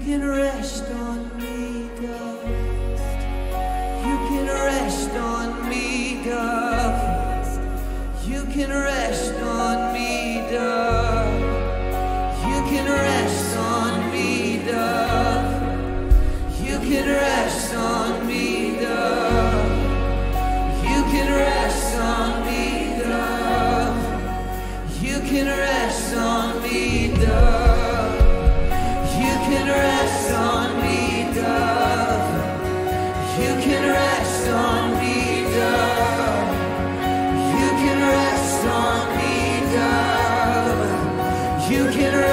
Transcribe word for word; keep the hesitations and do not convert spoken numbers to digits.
can rest on me, dove. You can rest on me, dove. You can rest on me, dove. You can rest on me, dove. You can rest on me, dove. You can rest on me, dove. You can rest on me, dove. You can rest on me, dove. You can rest on me, dove. You can rest on me, dove. You can